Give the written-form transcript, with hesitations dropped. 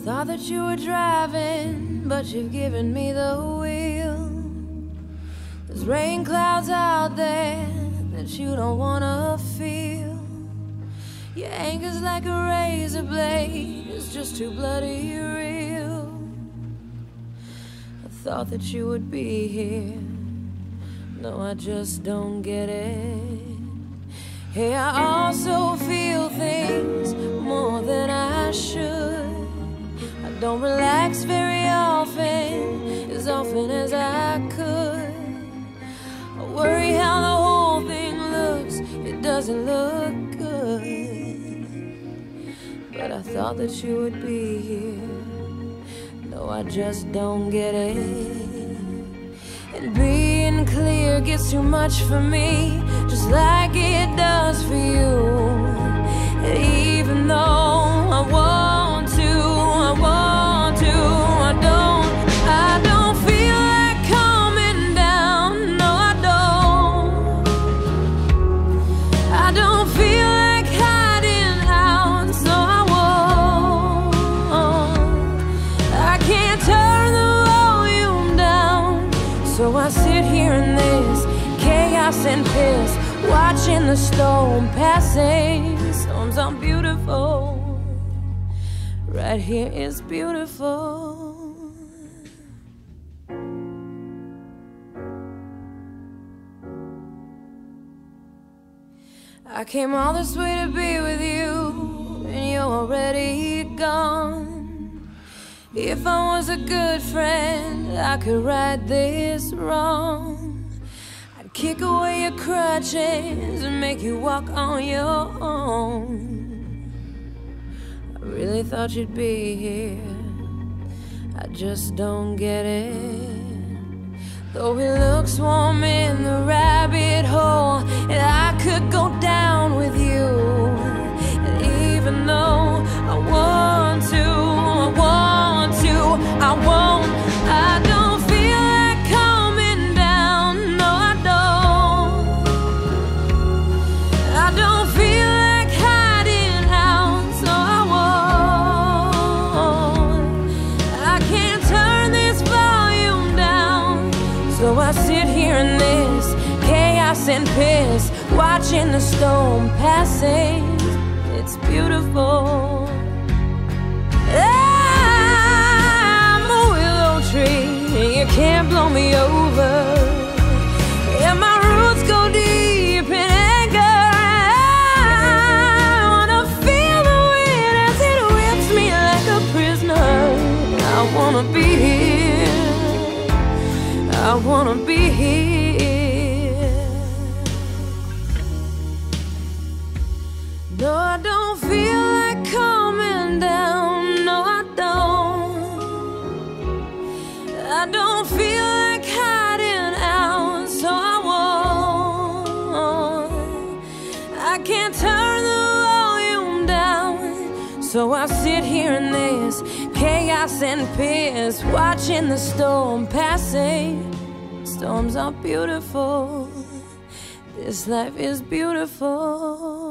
Thought that you were driving, but you've given me the wheel. There's rain clouds out there that you don't wanna feel. Your anger's like a razor blade, it's just too bloody real. I thought that you would be here, no, I just don't get it. Hey, I also feel things more than I should. I don't relax very often, as I could. I worry how the whole thing looks, it doesn't look good. But I thought that you would be here, no, I just don't get it. And being clear gets too much for me, just like it does for you. And even though I want to, I don't feel like coming down, no I don't feel like hiding out, so I won't. I can't turn the volume down, so I sit here in this chaos and piss, watching the storm passing. Storms are beautiful, right here is beautiful. I came all this way to be with you, and you're already gone. If I was a good friend, I could right this wrong. I'd kick away your crutches and make you walk on your own. I really thought you'd be here, I just don't get it. Though it looks warm in the rabbit hole, and I could go down with you. And even though I want to, I won't. I don't feel like coming down, no I don't feel like hiding out, so I won't. I can't turn this volume down, so I sit here in this chaos and piss, watching the storm passing. It's beautiful. I'm a willow tree, and you can't blow me over. And my roots go deep in anger. I wanna feel the wind as it whips me like a prisoner. I wanna be here, I wanna be here. No, I don't feel like coming down, no I don't feel like hiding out, so I won't. I can't turn the volume down, so I sit here in this chaos and piss, watching the storm passing. Storms are beautiful, this life is beautiful.